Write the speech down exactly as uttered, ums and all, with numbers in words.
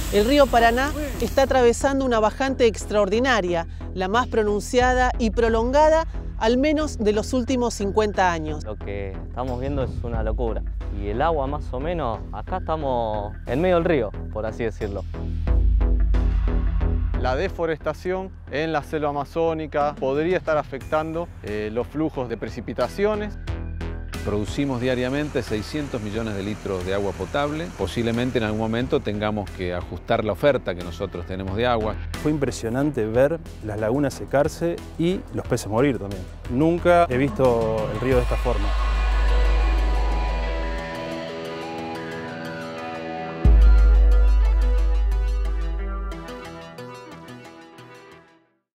El río Paraná está atravesando una bajante extraordinaria, la más pronunciada y prolongada al menos de los últimos cincuenta años. Lo que estamos viendo es una locura. Y el agua más o menos, acá estamos en medio del río, por así decirlo. La deforestación en la selva amazónica podría estar afectando eh, los flujos de precipitaciones. Producimos diariamente seiscientos millones de litros de agua potable. Posiblemente en algún momento tengamos que ajustar la oferta que nosotros tenemos de agua. Fue impresionante ver las lagunas secarse y los peces morir también. Nunca he visto el río de esta forma.